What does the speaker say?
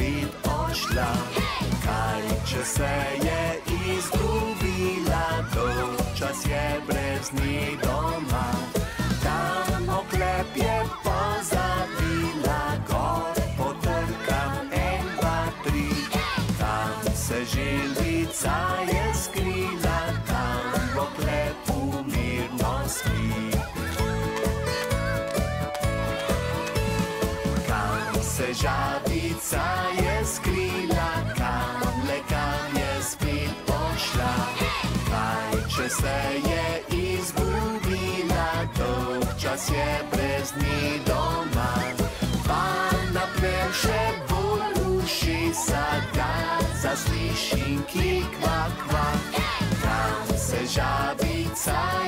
spet odšla. Kaj, če se je izgubila, dolgčas je brez nje doma. Tam oklep je pozabila, gor potrkam 1, 2, 3. Tam se želvica je skrila, tam v oklepu mirno spi. Se žabica je skrila, kam je spet pošla. Kaj, če se je izgubila, dolgčas je brez nje doma. Van napnem še bolj ušesa, da zaslišim, ki kva, kva. Kam se žabica